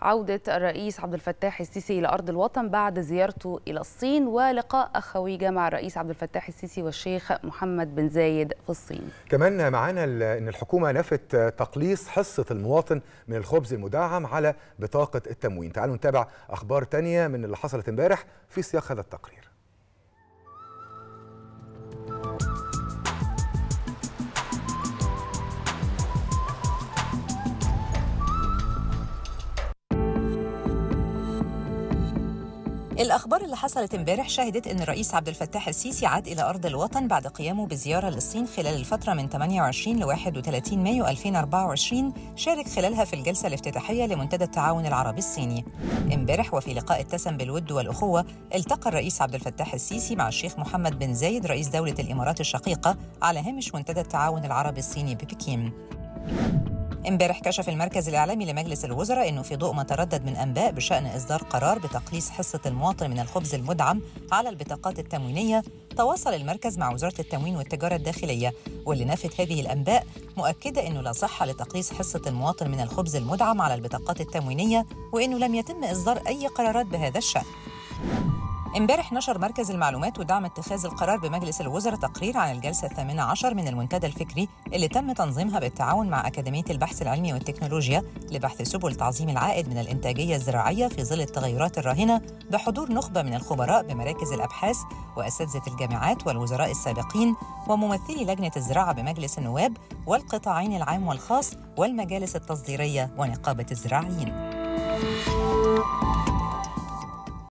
عودة الرئيس عبد الفتاح السيسي إلى أرض الوطن بعد زيارته إلى الصين ولقاء أخوي مع الرئيس عبد الفتاح السيسي والشيخ محمد بن زايد في الصين. كمان معانا أن الحكومة نفت تقليص حصة المواطن من الخبز المدعم على بطاقة التموين. تعالوا نتابع أخبار تانية من اللي حصلت امبارح في سياق هذا التقرير. الأخبار اللي حصلت امبارح شهدت أن الرئيس عبد الفتاح السيسي عاد إلى أرض الوطن بعد قيامه بزيارة للصين خلال الفترة من 28 ل 31 مايو 2024، شارك خلالها في الجلسة الافتتاحية لمنتدى التعاون العربي الصيني. امبارح وفي لقاء اتسم بالود والأخوة، التقى الرئيس عبد الفتاح السيسي مع الشيخ محمد بن زايد رئيس دولة الإمارات الشقيقة على هامش منتدى التعاون العربي الصيني ببكين. امبارح كشف المركز الإعلامي لمجلس الوزراء أنه في ضوء ما تردد من أنباء بشأن إصدار قرار بتقليص حصة المواطن من الخبز المدعم على البطاقات التموينية، تواصل المركز مع وزارة التموين والتجارة الداخلية، واللي نفت هذه الأنباء مؤكدة أنه لا صحة لتقليص حصة المواطن من الخبز المدعم على البطاقات التموينية، وأنه لم يتم إصدار أي قرارات بهذا الشأن. امبارح نشر مركز المعلومات ودعم اتخاذ القرار بمجلس الوزراء تقرير عن الجلسة 18 من المنتدى الفكري اللي تم تنظيمها بالتعاون مع أكاديمية البحث العلمي والتكنولوجيا لبحث سبل تعظيم العائد من الإنتاجية الزراعية في ظل التغيرات الراهنة، بحضور نخبة من الخبراء بمراكز الأبحاث وأساتذة الجامعات والوزراء السابقين وممثلي لجنة الزراعة بمجلس النواب والقطاعين العام والخاص والمجالس التصديرية ونقابة الزراعيين.